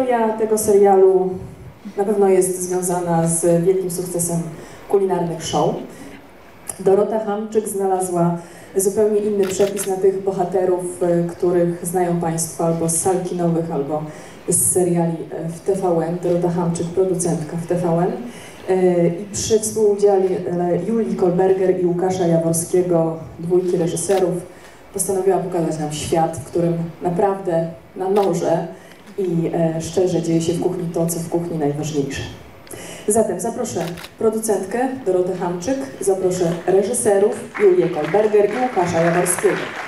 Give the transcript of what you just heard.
Historia tego serialu na pewno jest związana z wielkim sukcesem kulinarnych show. Dorota Hamczyk znalazła zupełnie inny przepis na tych bohaterów, których znają Państwo albo z sal kinowych, albo z seriali w TVN. Dorota Hamczyk, producentka w TVN. I przy współudziale Julii Kolberger i Łukasza Jaworskiego, dwójki reżyserów, postanowiła pokazać nam świat, w którym naprawdę na noże i szczerze dzieje się w kuchni to, co w kuchni najważniejsze. Zatem zaproszę producentkę Dorotę Hamczyk, zaproszę reżyserów Julię Kolberger i Łukasza Jaworskiego.